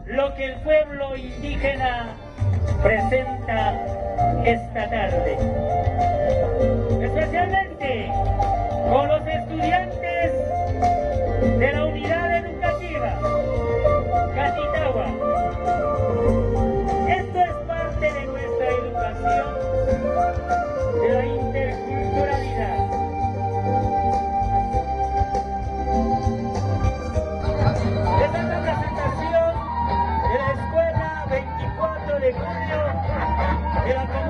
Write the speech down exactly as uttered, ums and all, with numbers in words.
lo que el pueblo indígena presenta esta tarde. Especialmente con los estudiantes de la unidad educativa Catitagua. Esto es parte de nuestra educación, de la interculturalidad. Esta es la presentación de la escuela veinticuatro de julio de la